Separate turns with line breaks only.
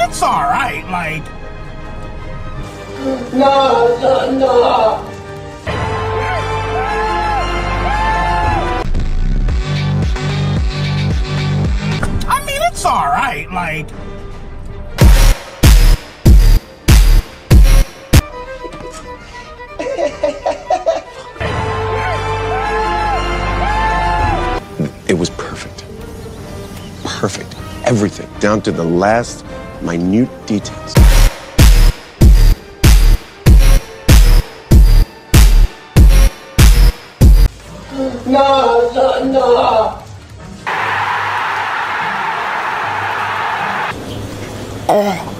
it's alright, like...
No.
I mean, it's alright, like...
It was perfect. Perfect. Everything, down to the last minute details.
No.